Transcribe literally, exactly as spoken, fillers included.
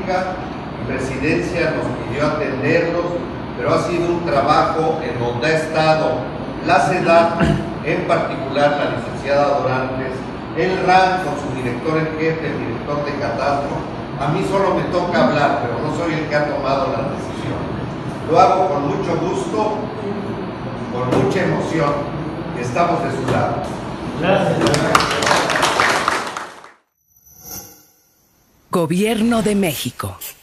República y Presidencia nos pidió atenderlos, pero ha sido un trabajo en donde ha estado la SEDATU, en particular la licenciada Dorantes, el R A N con su director en jefe, el director de Catastro. A mí solo me toca hablar, pero no soy el que ha tomado la decisión. Lo hago con mucho gusto, con mucha emoción. Estamos de su lado. Gracias. Gobierno de México.